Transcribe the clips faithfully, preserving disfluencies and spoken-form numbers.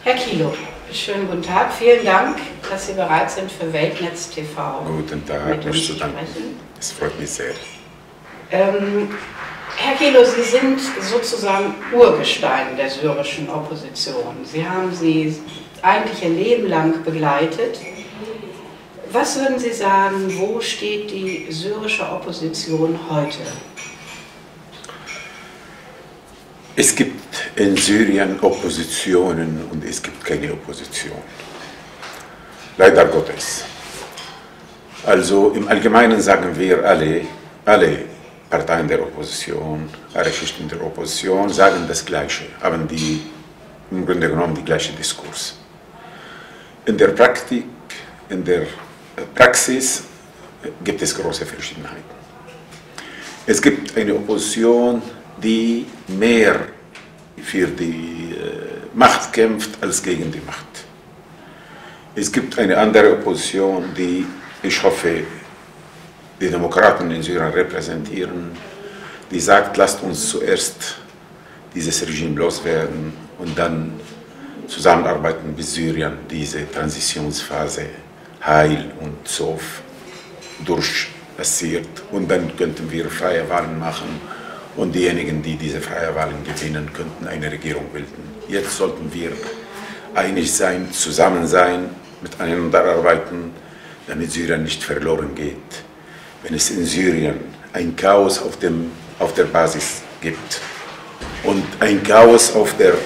Herr Kilo, schönen guten Tag. Vielen Dank, dass Sie bereit sind, für Weltnetz T V Guten Tag, mit uns nicht zu zu danken. sprechen. Es freut mich sehr. Ähm, Herr Kilo, Sie sind sozusagen Urgestein der syrischen Opposition. Sie haben sie eigentlich Ihr Leben lang begleitet. Was würden Sie sagen, wo steht die syrische Opposition heute? Es gibt in Syrien Oppositionen und es gibt keine Opposition. Leider Gottes. Also im Allgemeinen sagen wir alle, alle Parteien der Opposition, alle Schichten der Opposition sagen das Gleiche, haben die im Grunde genommen die gleiche Diskurs. In der Praktik, in der Praxis gibt es große Verschiedenheiten. Es gibt eine Opposition, die mehr für die äh, Macht kämpft als gegen die Macht. Es gibt eine andere Opposition, die, ich hoffe, die Demokraten in Syrien repräsentieren, die sagt, lasst uns zuerst dieses Regime loswerden und dann zusammenarbeiten, bis Syrien diese Transitionsphase heil und so durchpassiert. Und dann könnten wir freie Wahlen machen und diejenigen, die diese freie Wahlen gewinnen, könnten eine Regierung bilden. Jetzt sollten wir einig sein, zusammen sein, miteinander arbeiten, damit Syrien nicht verloren geht. Wenn es in Syrien ein Chaos auf, dem, auf der Basis gibt und ein Chaos auf der,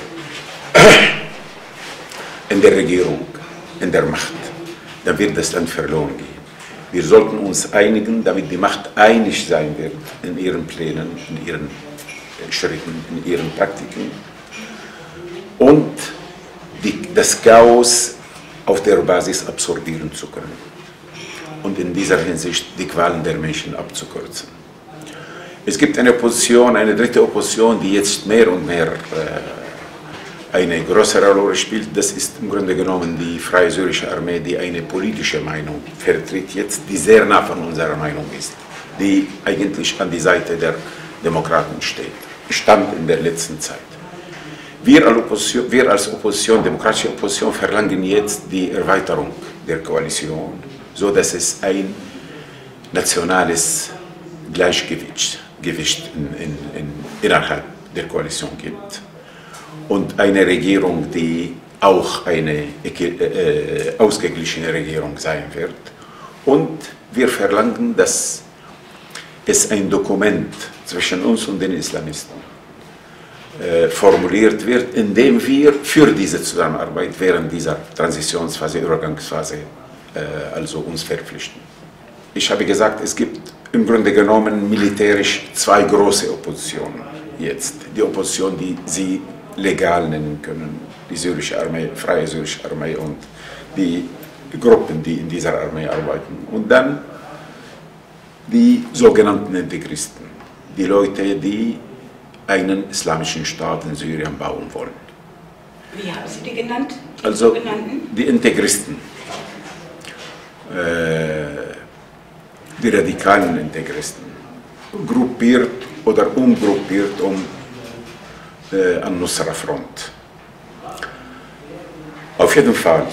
in der Regierung, in der Macht, dann wird das Land verloren gehen. Wir sollten uns einigen, damit die Macht einig sein wird in ihren Plänen, in ihren Schritten, in ihren Praktiken und die, das Chaos auf der Basis absorbieren zu können und in dieser Hinsicht die Qualen der Menschen abzukürzen. Es gibt eine Opposition, eine dritte Opposition, die jetzt mehr und mehr äh, eine größere Rolle spielt. Das ist im Grunde genommen die Freie Syrische Armee, die eine politische Meinung vertritt jetzt, die sehr nah von unserer Meinung ist, die eigentlich an die Seite der Demokraten steht, stand in der letzten Zeit. Wir als Opposition, wir als Opposition, demokratische Opposition, verlangen jetzt die Erweiterung der Koalition, so dass es ein nationales Gleichgewicht Gewicht in, in, in, innerhalb der Koalition gibt und eine Regierung, die auch eine äh, ausgeglichene Regierung sein wird. Und wir verlangen, dass es ein Dokument zwischen uns und den Islamisten äh, formuliert wird, in dem wir für diese Zusammenarbeit während dieser Transitionsphase, Übergangsphase, äh, also uns verpflichten. Ich habe gesagt, es gibt im Grunde genommen militärisch zwei große Oppositionen jetzt. Die Opposition, die Sie legal nennen können, die syrische Armee, Freie Syrische Armee und die Gruppen, die in dieser Armee arbeiten. Und dann die sogenannten Integristen, die Leute, die einen islamischen Staat in Syrien bauen wollen. Wie haben Sie die genannt? Die also sogenannten? Die Integristen. Äh, die radikalen Integristen, gruppiert oder umgruppiert um äh, An-Nusra-Front. Auf jeden Fall,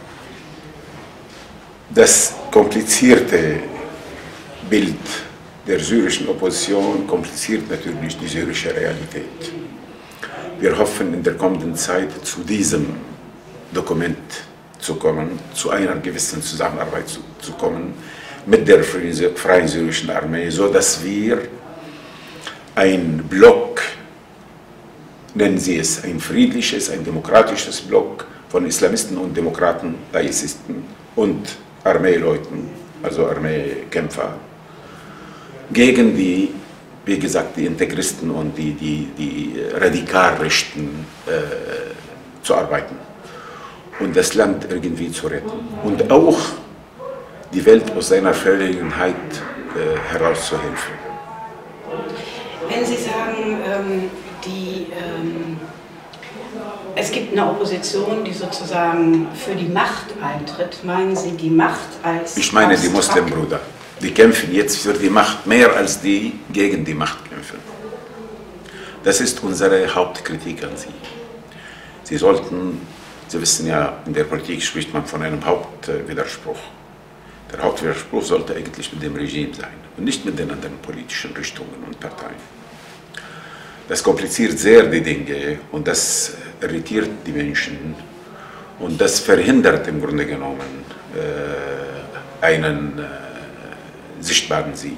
das komplizierte Bild der syrischen Opposition kompliziert natürlich die syrische Realität. Wir hoffen in der kommenden Zeit zu diesem Dokument zu kommen, zu einer gewissen Zusammenarbeit zu, zu kommen, mit der Freien Syrischen Armee, so dass wir ein Block, nennen Sie es ein friedliches, ein demokratisches Block von Islamisten und Demokraten, Laizisten und Armeeleuten, also Armeekämpfer, gegen die, wie gesagt, die Integristen und die, die, die Radikalrechten äh, zu arbeiten und das Land irgendwie zu retten. Und auch die Welt aus seiner Verlegenheit äh, herauszuhelfen. Wenn Sie sagen, ähm, die, ähm, es gibt eine Opposition, die sozusagen für die Macht eintritt, meinen Sie die Macht als... Ich meine die Muslimbrüder. Die kämpfen jetzt für die Macht mehr als die gegen die Macht kämpfen. Das ist unsere Hauptkritik an Sie. Sie sollten Sie wissen ja, in der Politik spricht man von einem Hauptwiderspruch. Der Hauptwiderspruch sollte eigentlich mit dem Regime sein und nicht mit den anderen politischen Richtungen und Parteien. Das kompliziert sehr die Dinge und das irritiert die Menschen und das verhindert im Grunde genommen äh, einen äh, sichtbaren Sieg.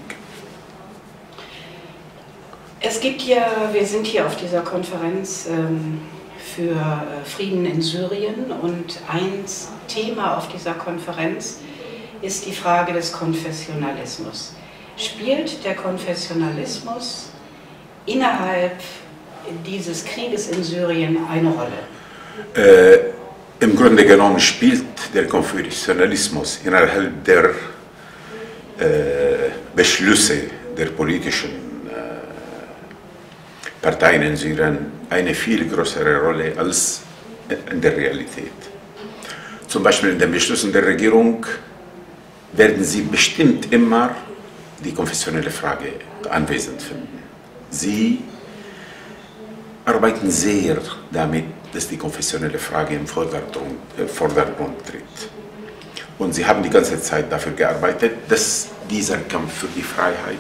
Es gibt ja, wir sind hier auf dieser Konferenz ähm, für äh, Frieden in Syrien und ein Thema auf dieser Konferenz ist die Frage des Konfessionalismus. Spielt der Konfessionalismus innerhalb dieses Krieges in Syrien eine Rolle? Äh, Im Grunde genommen spielt der Konfessionalismus innerhalb der äh, Beschlüsse der politischen Parteien in Syrien eine viel größere Rolle als in der Realität. Zum Beispiel in den Beschlüssen der Regierung werden Sie bestimmt immer die konfessionelle Frage anwesend finden. Sie arbeiten sehr damit, dass die konfessionelle Frage im Vordergrund, äh, Vordergrund tritt. Und Sie haben die ganze Zeit dafür gearbeitet, dass dieser Kampf für die Freiheit,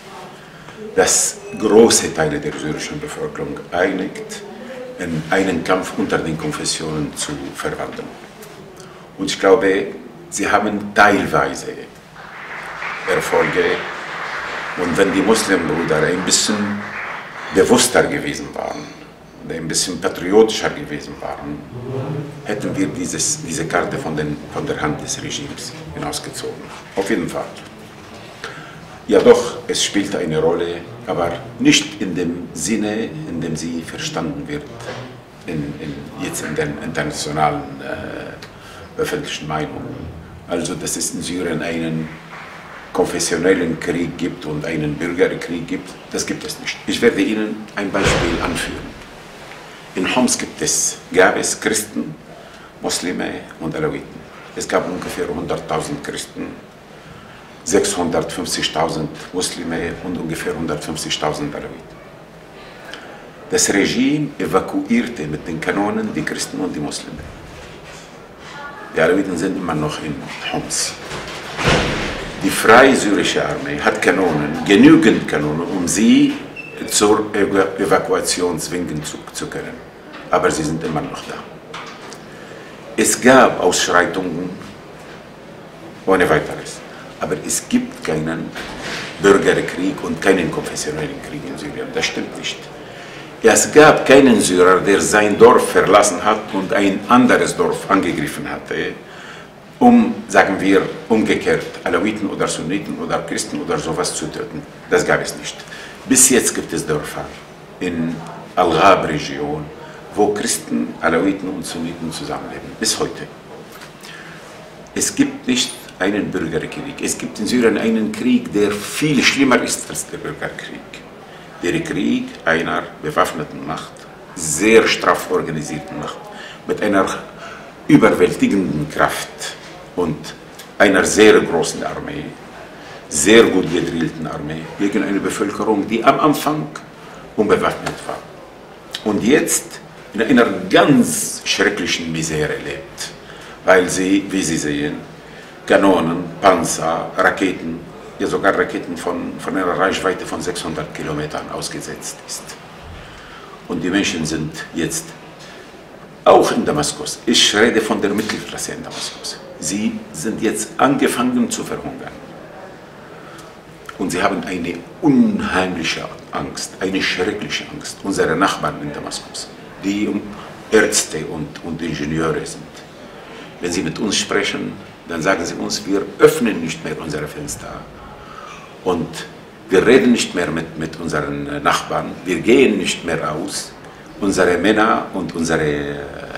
dass große Teile der syrischen Bevölkerung einigt, in einen Kampf unter den Konfessionen zu verwandeln. Und ich glaube, sie haben teilweise Erfolge. Und wenn die Muslimbrüder ein bisschen bewusster gewesen waren, ein bisschen patriotischer gewesen waren, hätten wir dieses, diese Karte von, den, von der Hand des Regimes hinausgezogen. Auf jeden Fall. Ja doch, es spielt eine Rolle, aber nicht in dem Sinne, in dem sie verstanden wird, in, in, jetzt in den internationalen äh, öffentlichen Meinungen. Also, dass es in Syrien einen konfessionellen Krieg gibt und einen Bürgerkrieg gibt, das gibt es nicht. Ich werde Ihnen ein Beispiel anführen. In Homs gibt es, gab es Christen, Muslime und Alawiten. Es gab ungefähr hunderttausend Christen, sechshundertfünfzigtausend Muslime und ungefähr hundertfünfzigtausend Alawiten. Das Regime evakuierte mit den Kanonen die Christen und die Muslime. Die Alawiten sind immer noch in Homs. Die Freie Syrische Armee hat Kanonen, genügend Kanonen, um sie zur Evakuation zwingen zu, zu können. Aber sie sind immer noch da. Es gab Ausschreitungen ohne weiteres. Aber es gibt keinen Bürgerkrieg und keinen konfessionellen Krieg in Syrien. Das stimmt nicht. Es gab keinen Syrer, der sein Dorf verlassen hat und ein anderes Dorf angegriffen hatte, um, sagen wir, umgekehrt Alawiten oder Sunniten oder Christen oder sowas zu töten. Das gab es nicht. Bis jetzt gibt es Dörfer in Al-Ghab-Region, wo Christen, Alawiten und Sunniten zusammenleben. Bis heute. Es gibt nicht einen Bürgerkrieg. Es gibt in Syrien einen Krieg, der viel schlimmer ist als der Bürgerkrieg. Der Krieg einer bewaffneten Macht, sehr straff organisierten Macht, mit einer überwältigenden Kraft und einer sehr großen Armee, sehr gut gedrillten Armee, gegen eine Bevölkerung, die am Anfang unbewaffnet war. Und jetzt in einer ganz schrecklichen Misere lebt, weil sie, wie Sie sehen, Kanonen, Panzer, Raketen, ja sogar Raketen von, von einer Reichweite von sechshundert Kilometern ausgesetzt ist. Und die Menschen sind jetzt auch in Damaskus. Ich rede von der Mittelklasse in Damaskus. Sie sind jetzt angefangen zu verhungern. Und sie haben eine unheimliche Angst, eine schreckliche Angst. Unsere Nachbarn in Damaskus, die Ärzte und, und Ingenieure sind. Wenn sie mit uns sprechen, dann sagen sie uns, wir öffnen nicht mehr unsere Fenster und wir reden nicht mehr mit, mit unseren Nachbarn, wir gehen nicht mehr aus. Unsere Männer und unsere äh,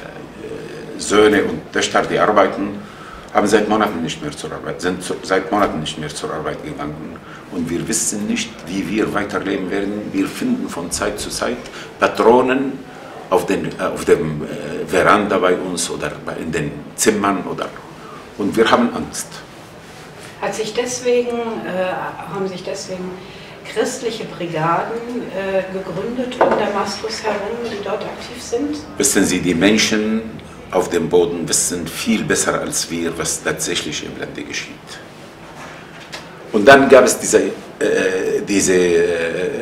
Söhne und Töchter, die arbeiten, haben seit Monaten nicht mehr zur Arbeit, sind zu, seit Monaten nicht mehr zur Arbeit gegangen. Und wir wissen nicht, wie wir weiterleben werden. Wir finden von Zeit zu Zeit Patronen auf, den, auf dem äh, Veranda bei uns oder in den Zimmern. Oder, und wir haben Angst. Hat sich deswegen, äh, haben sich deswegen christliche Brigaden äh, gegründet um Damaskus herum, die dort aktiv sind? Wissen Sie, die Menschen auf dem Boden wissen viel besser als wir, was tatsächlich im Lande geschieht. Und dann gab es diese, äh, diese äh,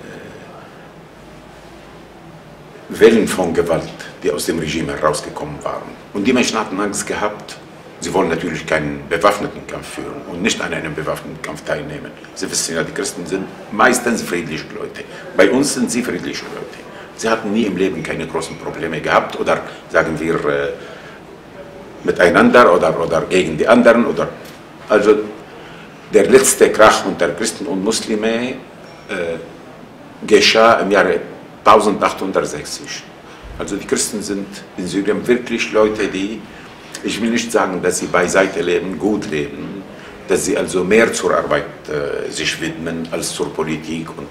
Wellen von Gewalt, die aus dem Regime herausgekommen waren. Und die Menschen hatten Angst gehabt. Sie wollen natürlich keinen bewaffneten Kampf führen und nicht an einem bewaffneten Kampf teilnehmen. Sie wissen ja, die Christen sind meistens friedliche Leute. Bei uns sind sie friedliche Leute. Sie hatten nie im Leben keine großen Probleme gehabt oder, sagen wir, äh, miteinander oder, oder gegen die anderen. Oder, also der letzte Krach unter Christen und Muslime äh, geschah im Jahre eintausendachthundertsechzig. Also die Christen sind in Syrien wirklich Leute, die, ich will nicht sagen, dass sie beiseite leben, gut leben, dass sie also mehr zur Arbeit äh, sich widmen als zur Politik. Und,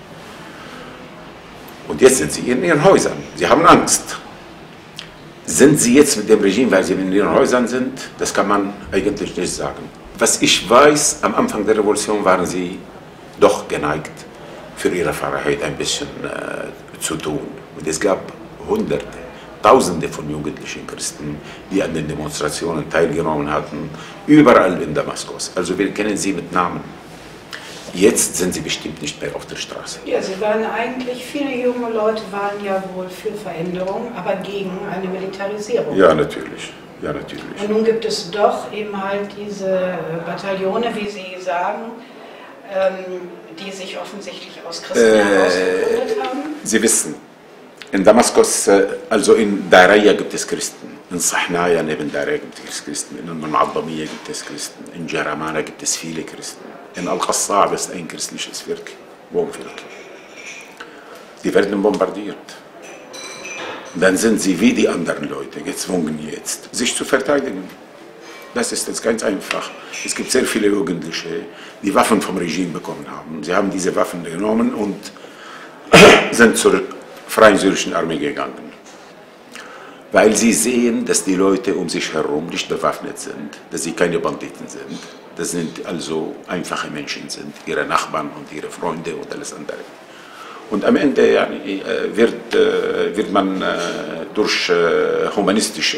und jetzt sind sie in ihren Häusern. Sie haben Angst. Sind sie jetzt mit dem Regime, weil sie in ihren Häusern sind? Das kann man eigentlich nicht sagen. Was ich weiß, am Anfang der Revolution waren sie doch geneigt, für ihre Freiheit ein bisschen äh, zu tun. Und es gab Hunderte, Tausende von jugendlichen Christen, die an den Demonstrationen teilgenommen hatten, überall in Damaskus. Also wir kennen sie mit Namen. Jetzt sind sie bestimmt nicht mehr auf der Straße. Ja, sie waren eigentlich, viele junge Leute waren ja wohl für Veränderung, aber gegen eine Militarisierung. Ja, natürlich. Ja, natürlich. Und nun gibt es doch eben halt diese Bataillone, wie Sie sagen, ähm, die sich offensichtlich aus Christen äh, heraus gegründet haben. Sie wissen, in Damaskus, also in Daraya gibt es Christen, in Sahnaya neben Daraya gibt es Christen, in Al-Mu'addamiyya gibt es Christen, in Jaramana gibt es viele Christen, in Al-Qassab ist ein christliches Viertel, Wohnviertel. Die werden bombardiert. Und dann sind sie wie die anderen Leute gezwungen jetzt, sich zu verteidigen. Das ist jetzt ganz einfach. Es gibt sehr viele Jugendliche, die Waffen vom Regime bekommen haben. Sie haben diese Waffen genommen und sind zur Freien Syrischen Armee gegangen. Weil sie sehen, dass die Leute um sich herum nicht bewaffnet sind, dass sie keine Banditen sind, dass sie also einfache Menschen sind, ihre Nachbarn und ihre Freunde und alles andere. Und am Ende ja, wird, wird man durch humanistische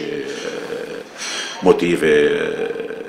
Motive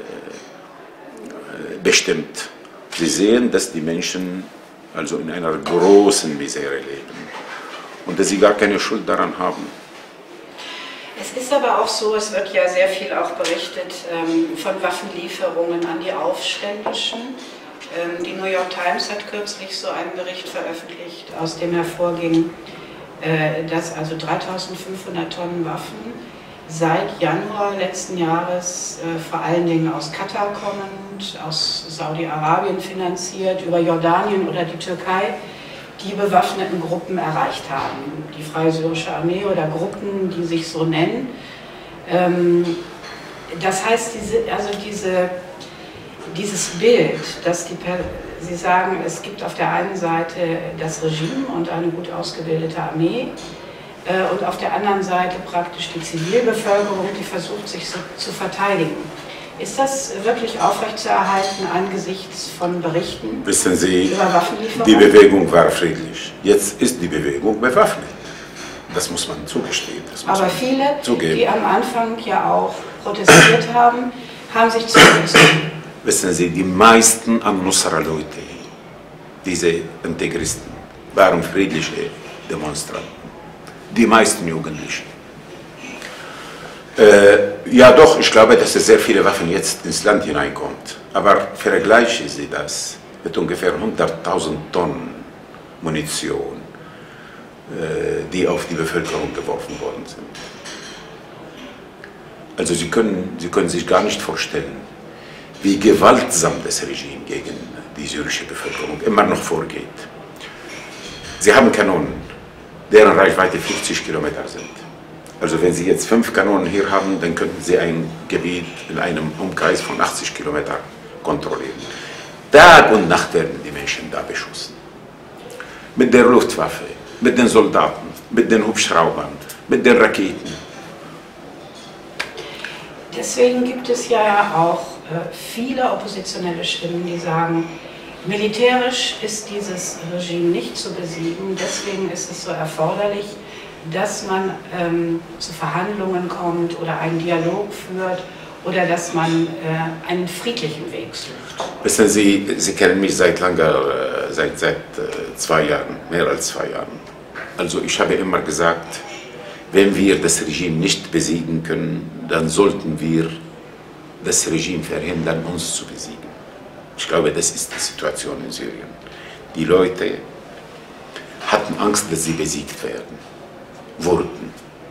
bestimmt. Sie sehen, dass die Menschen also in einer großen Misere leben und dass sie gar keine Schuld daran haben. Es ist aber auch so, es wird ja sehr viel auch berichtet ähm, von Waffenlieferungen an die Aufständischen. Ähm, die New York Times hat kürzlich so einen Bericht veröffentlicht, aus dem hervorging, äh, dass also dreitausendfünfhundert Tonnen Waffen seit Januar letzten Jahres äh, vor allen Dingen aus Katar kommend, aus Saudi-Arabien finanziert, über Jordanien oder die Türkei, die bewaffneten Gruppen erreicht haben. Die Freie Syrische Armee oder Gruppen, die sich so nennen. Ähm, das heißt, diese, also diese, dieses Bild, dass die, Sie sagen, es gibt auf der einen Seite das Regime und eine gut ausgebildete Armee, und auf der anderen Seite praktisch die Zivilbevölkerung, die versucht, sich so zu verteidigen. Ist das wirklich aufrechtzuerhalten angesichts von Berichten Wissen Sie, über Waffenlieferungen? Die Bewegung war friedlich. Jetzt ist die Bewegung bewaffnet. Das muss man zugestehen. Das muss Aber man viele, zugeben. die am Anfang ja auch protestiert haben, haben sich zurückgezogen. Wissen Sie, die meisten An-Nusra-Leute, diese Integristen, waren friedliche Demonstranten. Die meisten Jugendlichen. Äh, ja doch, ich glaube, dass es sehr viele Waffen jetzt ins Land hineinkommt. Aber vergleichen Sie das mit ungefähr hunderttausend Tonnen Munition, äh, die auf die Bevölkerung geworfen worden sind. Also Sie können, Sie können sich gar nicht vorstellen, wie gewaltsam das Regime gegen die syrische Bevölkerung immer noch vorgeht. Sie haben Kanonen, deren Reichweite vierzig Kilometer sind. Also wenn Sie jetzt fünf Kanonen hier haben, dann könnten Sie ein Gebiet in einem Umkreis von achtzig Kilometern kontrollieren. Tag und Nacht werden die Menschen da beschossen. Mit der Luftwaffe, mit den Soldaten, mit den Hubschraubern, mit den Raketen. Deswegen gibt es ja auch äh, viele oppositionelle Stimmen, die sagen, militärisch ist dieses Regime nicht zu besiegen, deswegen ist es so erforderlich, dass man ähm, zu Verhandlungen kommt oder einen Dialog führt oder dass man äh, einen friedlichen Weg sucht? Wissen Sie, Sie kennen mich seit langer, seit, seit äh, zwei Jahren, mehr als zwei Jahren. Also ich habe immer gesagt, wenn wir das Regime nicht besiegen können, dann sollten wir das Regime verhindern, uns zu besiegen. Ich glaube, das ist die Situation in Syrien. Die Leute hatten Angst, dass sie besiegt werden, wurden.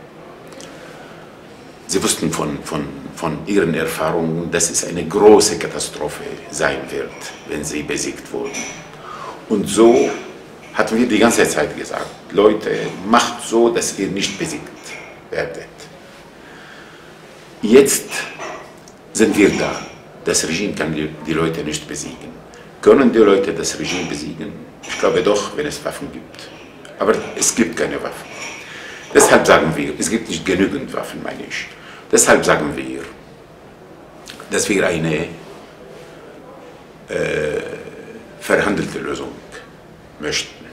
Sie wussten von, von, von ihren Erfahrungen, dass es eine große Katastrophe sein wird, wenn sie besiegt wurden. Und so hatten wir die ganze Zeit gesagt, Leute, macht so, dass ihr nicht besiegt werdet. Jetzt sind wir da. Das Regime kann die Leute nicht besiegen. Können die Leute das Regime besiegen? Ich glaube doch, wenn es Waffen gibt. Aber es gibt keine Waffen. Deshalb sagen wir, es gibt nicht genügend Waffen, meine ich. Deshalb sagen wir, dass wir eine äh, verhandelte Lösung möchten.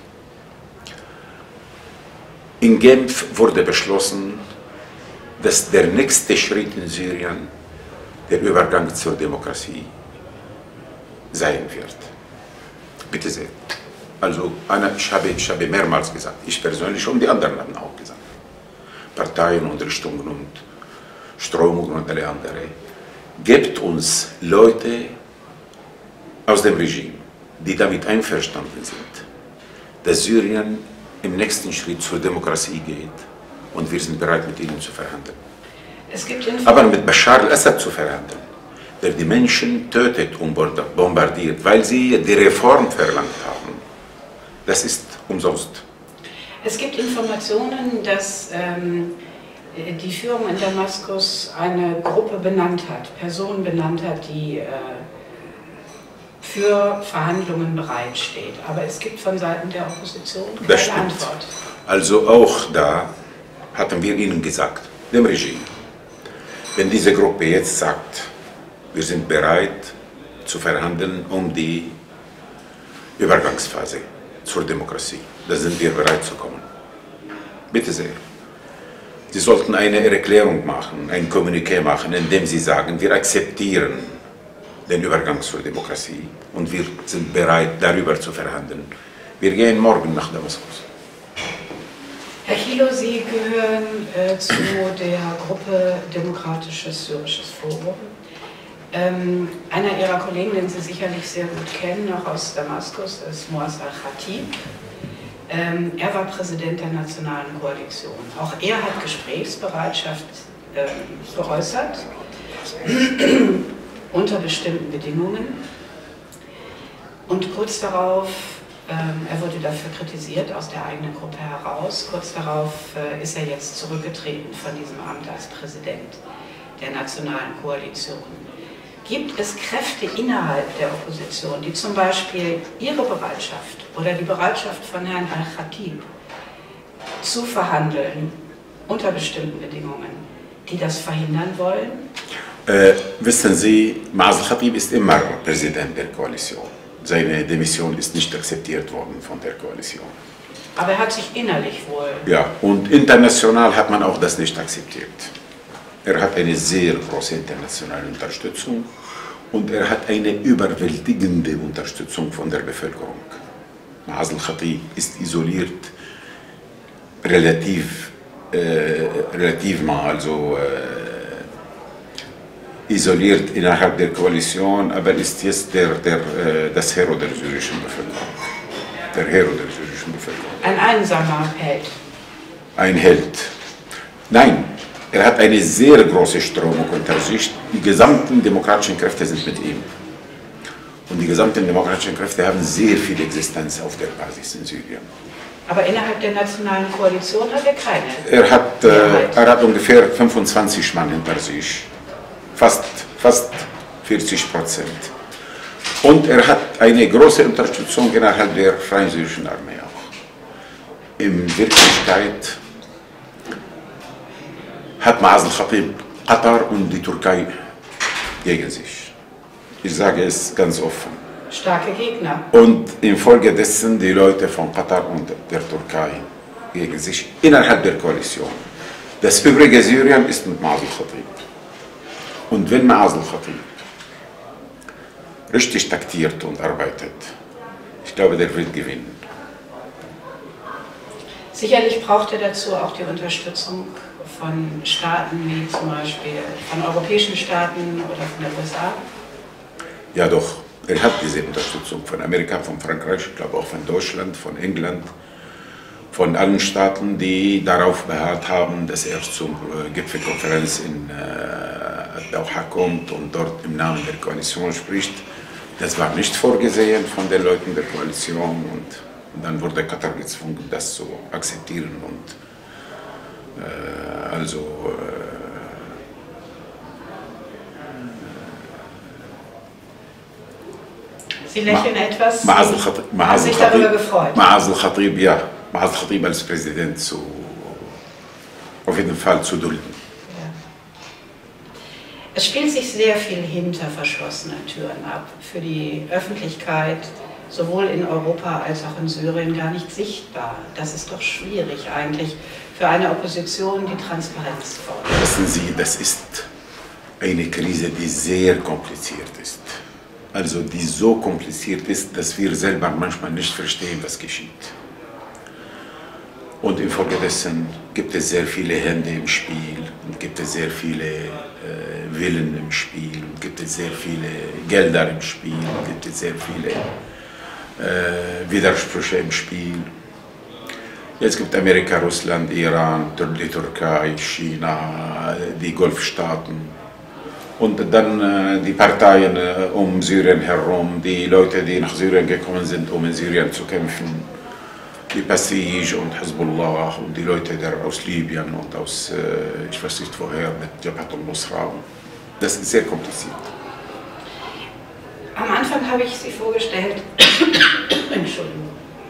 In Genf wurde beschlossen, dass der nächste Schritt in Syrien der Übergang zur Demokratie sein wird. Bitte sehr. Also, Anna, ich, habe, ich habe mehrmals gesagt, ich persönlich und die anderen haben auch gesagt, Parteien und Richtungen und Strömungen und alle anderen, gebt uns Leute aus dem Regime, die damit einverstanden sind, dass Syrien im nächsten Schritt zur Demokratie geht und wir sind bereit, mit ihnen zu verhandeln. Es gibt Aber mit Bashar al-Assad zu verhandeln, der die Menschen tötet und bombardiert, weil sie die Reform verlangt haben, das ist umsonst. Es gibt Informationen, dass ähm, die Führung in Damaskus eine Gruppe benannt hat, Personen benannt hat, die äh, für Verhandlungen bereitsteht. Aber es gibt von Seiten der Opposition keine Antwort. Also auch da hatten wir ihnen gesagt, dem Regime, wenn diese Gruppe jetzt sagt, wir sind bereit zu verhandeln um die Übergangsphase zur Demokratie, da sind wir bereit zu kommen. Bitte sehr. Sie sollten eine Erklärung machen, ein Kommuniqué machen, in dem Sie sagen, wir akzeptieren den Übergang zur Demokratie und wir sind bereit, darüber zu verhandeln. Wir gehen morgen nach Damaskus. Herr Kilo, Sie gehören äh, zu der Gruppe Demokratisches Syrisches Forum. Ähm, einer Ihrer Kollegen, den Sie sicherlich sehr gut kennen, auch aus Damaskus, ist Moaz al-Khatib. Ähm, er war Präsident der Nationalen Koalition. Auch er hat Gesprächsbereitschaft äh, geäußert, unter bestimmten Bedingungen. Und kurz darauf, ähm, er wurde dafür kritisiert aus der eigenen Gruppe heraus, kurz darauf äh, ist er jetzt zurückgetreten von diesem Amt als Präsident der Nationalen Koalition. Gibt es Kräfte innerhalb der Opposition, die zum Beispiel ihre Bereitschaft oder die Bereitschaft von Herrn al-Khatib zu verhandeln unter bestimmten Bedingungen, die das verhindern wollen? Äh, wissen Sie, Moaz al-Khatib ist immer Präsident der Koalition. Seine Demission ist nicht akzeptiert worden von der Koalition. Aber er hat sich innerlich wohl... Ja, und international hat man auch das nicht akzeptiert. Er hat eine sehr große internationale Unterstützung und er hat eine überwältigende Unterstützung von der Bevölkerung. Moaz al-Khatib ist isoliert, relativ, äh, relativ mal, also äh, isoliert innerhalb der Koalition, aber ist jetzt der, der, äh, das Hero der syrischen Bevölkerung. Der Hero der syrischen Bevölkerung. Ein einsamer Held. Ein Held. Nein. Er hat eine sehr große Strömung unter sich. Die gesamten demokratischen Kräfte sind mit ihm. Und die gesamten demokratischen Kräfte haben sehr viel Existenz auf der Basis in Syrien. Aber innerhalb der Nationalen Koalition hat er keine. Er hat, äh, er hat ungefähr fünfundzwanzig Mann hinter sich. Fast, fast vierzig Prozent. Und er hat eine große Unterstützung innerhalb der Freien Syrischen Armee auch. In Wirklichkeit hat Moaz al-Khatib Katar und die Türkei gegen sich. Ich sage es ganz offen. Starke Gegner. Und infolgedessen die Leute von Katar und der Türkei gegen sich innerhalb der Koalition. Das übrige Syrien ist mit Maas al-Khatib. Und wenn Maas al-Khatib richtig taktiert und arbeitet, ich glaube, der wird gewinnen. Sicherlich braucht er dazu auch die Unterstützung von Staaten wie zum Beispiel von europäischen Staaten oder von der U S A. Ja doch, er hat diese Unterstützung von Amerika, von Frankreich, ich glaube auch von Deutschland, von England, von allen Staaten, die darauf beharrt haben, dass er zur Gipfelkonferenz in äh, Doha kommt und dort im Namen der Koalition spricht. Das war nicht vorgesehen von den Leuten der Koalition und dann wurde Katar gezwungen, das zu akzeptieren. Und äh, also äh, Sie lächeln etwas. Maas al-Khatib, haben sich darüber gefreut. Maas al-Khatib, ja, Maas al-Khatib als Präsident zu, auf jeden Fall zu dulden. Ja. Es spielt sich sehr viel hinter verschlossenen Türen ab. Für die Öffentlichkeit, sowohl in Europa als auch in Syrien, gar nicht sichtbar. Das ist doch schwierig eigentlich für eine Opposition, die Transparenz fordert. Wissen Sie, das ist eine Krise, die sehr kompliziert ist. Also die so kompliziert ist, dass wir selber manchmal nicht verstehen, was geschieht. Und infolgedessen gibt es sehr viele Hände im Spiel und gibt es sehr viele äh, Willen im Spiel und gibt es sehr viele Gelder im Spiel und gibt es sehr viele äh, Widersprüche im Spiel. Jetzt gibt Amerika, Russland, Iran, die Türkei, China, die Golfstaaten. Und dann äh, die Parteien äh, um Syrien herum, die Leute, die nach Syrien gekommen sind, um in Syrien zu kämpfen, die Basij und Hezbollah und die Leute der aus Libyen und aus, äh, ich weiß nicht woher, mit Jabhat al-Nusra. Das ist sehr kompliziert. Am Anfang habe ich Sie vorgestellt, Entschuldigung,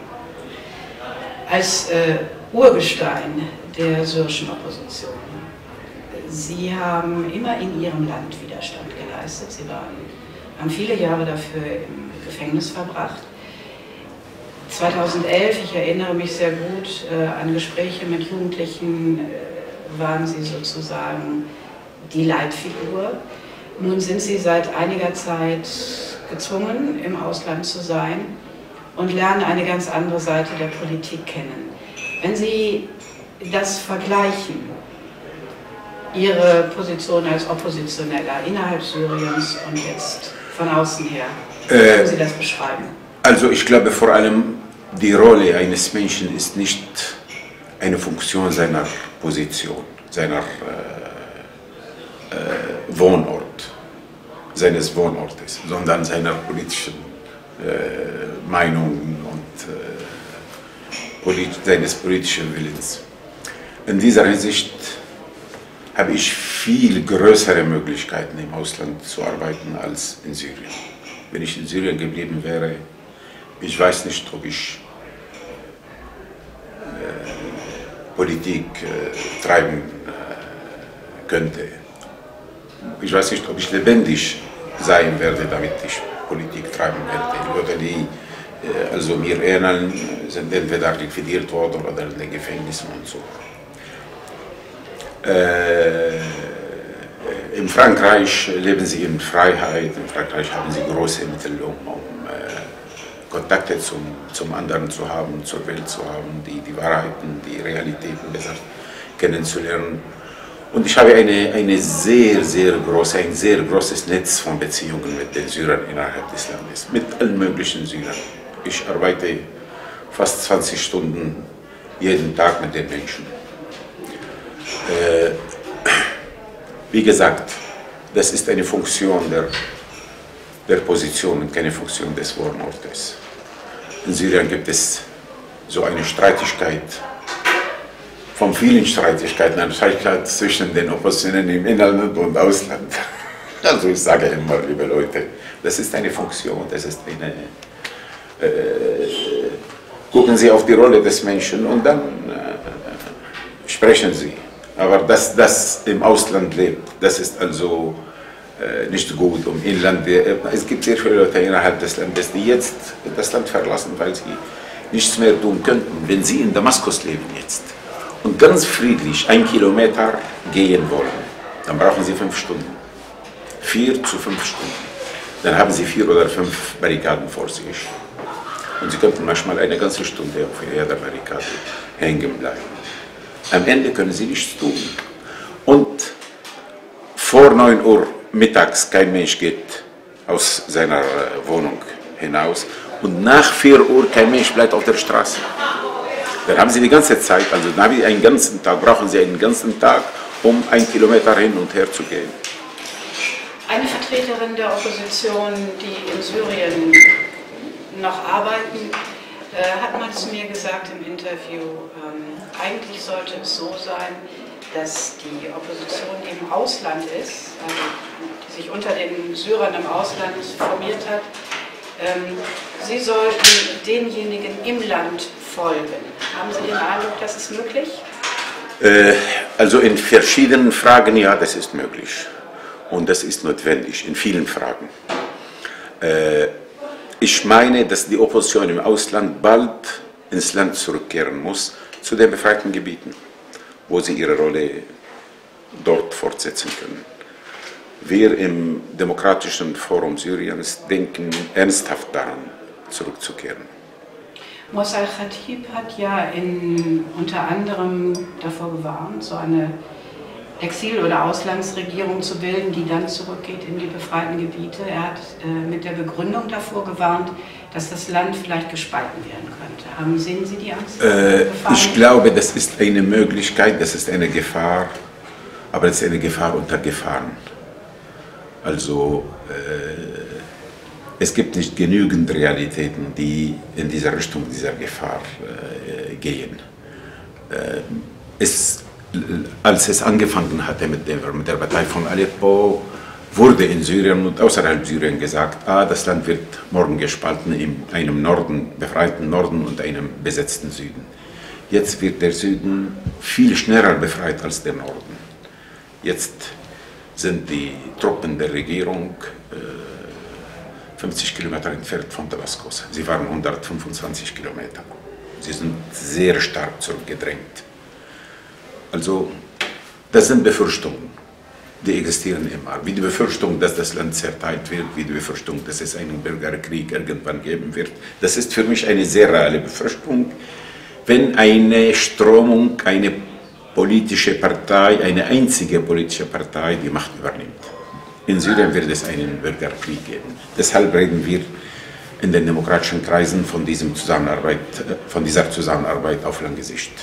als äh, Urgestein der syrischen Opposition. Sie haben immer in Ihrem Land Widerstand geleistet. Sie waren, haben viele Jahre dafür im Gefängnis verbracht. zweitausendelf, ich erinnere mich sehr gut äh, an Gespräche mit Jugendlichen, äh, waren Sie sozusagen die Leitfigur. Nun sind Sie seit einiger Zeit gezwungen, im Ausland zu sein und lernen eine ganz andere Seite der Politik kennen. Wenn Sie das vergleichen, Ihre Position als Oppositioneller innerhalb Syriens und jetzt von außen her, wie äh, können Sie das beschreiben? Also ich glaube vor allem, die Rolle eines Menschen ist nicht eine Funktion seiner Position, seiner äh, äh, Wohnort, seines Wohnortes, sondern seiner politischen äh, Meinungen und äh, polit seines politischen Willens. In dieser Hinsicht habe ich viel größere Möglichkeiten im Ausland zu arbeiten als in Syrien. Wenn ich in Syrien geblieben wäre, ich weiß nicht, ob ich äh, Politik äh, treiben äh, könnte. Ich weiß nicht, ob ich lebendig sein werde, damit ich Politik treiben werde. Die Leute, die äh, also mir ähneln, sind entweder liquidiert worden oder in den Gefängnissen und so. Äh, in Frankreich leben sie in Freiheit, in Frankreich haben sie große Mittel, um, um äh, Kontakte zum, zum anderen zu haben, zur Welt zu haben, die, die Wahrheiten, die Realitäten besser kennenzulernen. Und ich habe eine, eine sehr, sehr große, ein sehr großes Netz von Beziehungen mit den Syrern innerhalb des Landes, mit allen möglichen Syrern. Ich arbeite fast zwanzig Stunden jeden Tag mit den Menschen. Äh, wie gesagt, das ist eine Funktion der, der Position und keine Funktion des Wohnortes. In Syrien gibt es so eine Streitigkeit, von vielen Streitigkeiten, eine Streitigkeit zwischen den Oppositionen im Inland und Ausland. Also ich sage immer, liebe Leute, das ist eine Funktion, das ist eine... Äh, gucken Sie auf die Rolle des Menschen und dann äh, sprechen Sie. Aber dass das im Ausland lebt, das ist also äh, nicht gut. Im Inland, es gibt sehr viele Leute innerhalb des Landes, die jetzt das Land verlassen, weil sie nichts mehr tun könnten, wenn Sie in Damaskus leben jetzt und ganz friedlich ein Kilometer gehen wollen, dann brauchen Sie fünf Stunden. Vier zu fünf Stunden. Dann haben Sie vier oder fünf Barrikaden vor sich. Und Sie könnten manchmal eine ganze Stunde auf jeder Barrikade hängen bleiben. Am Ende können Sie nichts tun. Und vor neun Uhr mittags kein Mensch geht aus seiner Wohnung hinaus. Und nach vier Uhr kein Mensch bleibt auf der Straße. Dann haben Sie die ganze Zeit, also dann haben Sie einen ganzen Tag, brauchen Sie einen ganzen Tag, um einen Kilometer hin und her zu gehen. Eine Vertreterin der Opposition, die in Syrien noch arbeiten, äh, hat mal zu mir gesagt im Interview, ähm, eigentlich sollte es so sein, dass die Opposition, die im Ausland ist, also die sich unter den Syrern im Ausland formiert hat, ähm, sie sollten denjenigen im Land folgen. Haben Sie den Eindruck, das ist möglich? Äh, also in verschiedenen Fragen, ja, das ist möglich. Und das ist notwendig, in vielen Fragen. Äh, ich meine, dass die Opposition im Ausland bald ins Land zurückkehren muss, zu den befreiten Gebieten, wo sie ihre Rolle dort fortsetzen können. Wir im Demokratischen Forum Syriens denken ernsthaft daran, zurückzukehren. Moussa al-Khatib hat ja in, unter anderem davor gewarnt, so eine Exil- oder Auslandsregierung zu bilden, die dann zurückgeht in die befreiten Gebiete. Er hat äh, mit der Begründung davor gewarnt, dass das Land vielleicht gespalten werden könnte. Haben, sehen Sie die Angst? Äh, ich glaube, das ist eine Möglichkeit, das ist eine Gefahr, aber es ist eine Gefahr unter Gefahren. Also äh, es gibt nicht genügend Realitäten, die in dieser Richtung dieser Gefahr äh, gehen. Äh, es Als es angefangen hatte mit der, mit der Partei von Aleppo, wurde in Syrien und außerhalb Syrien gesagt, ah, das Land wird morgen gespalten in einem Norden, befreiten Norden und einem besetzten Süden. Jetzt wird der Süden viel schneller befreit als der Norden. Jetzt sind die Truppen der Regierung äh, fünfzig Kilometer entfernt von Damaskus. Sie waren hundertfünfundzwanzig Kilometer. Sie sind sehr stark zurückgedrängt. Also, das sind Befürchtungen, die existieren immer. Wie die Befürchtung, dass das Land zerteilt wird, wie die Befürchtung, dass es einen Bürgerkrieg irgendwann geben wird. Das ist für mich eine sehr reale Befürchtung, wenn eine Strömung, eine politische Partei, eine einzige politische Partei die Macht übernimmt. In Syrien wird es einen Bürgerkrieg geben. Deshalb reden wir in den demokratischen Kreisen von, diesem Zusammenarbeit, von dieser Zusammenarbeit auf lange Sicht.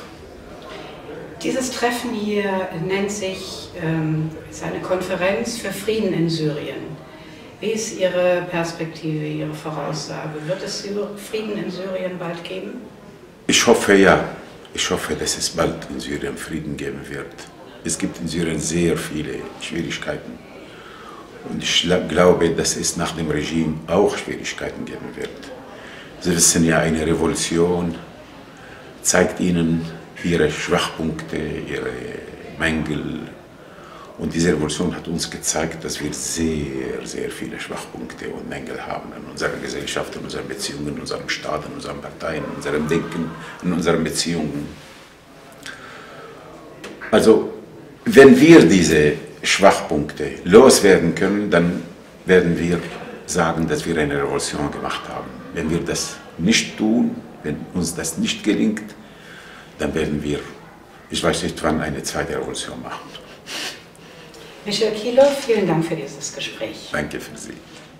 Dieses Treffen hier nennt sich ähm, ist eine Konferenz für Frieden in Syrien. Wie ist Ihre Perspektive, Ihre Voraussage? Wird es Frieden in Syrien bald geben? Ich hoffe ja. Ich hoffe, dass es bald in Syrien Frieden geben wird. Es gibt in Syrien sehr viele Schwierigkeiten. Und ich glaube, dass es nach dem Regime auch Schwierigkeiten geben wird. Sie wissen ja, eine Revolution zeigt Ihnen ihre Schwachpunkte, ihre Mängel. Und diese Revolution hat uns gezeigt, dass wir sehr, sehr viele Schwachpunkte und Mängel haben in unserer Gesellschaft, in unseren Beziehungen, in unserem Staat, in unseren Parteien, in unserem Denken, in unseren Beziehungen. Also, wenn wir diese Schwachpunkte loswerden können, dann werden wir sagen, dass wir eine Revolution gemacht haben. Wenn wir das nicht tun, wenn uns das nicht gelingt, dann werden wir, ich weiß nicht wann, eine zweite Revolution machen. Michel Kilo, vielen Dank für dieses Gespräch. Danke für Sie.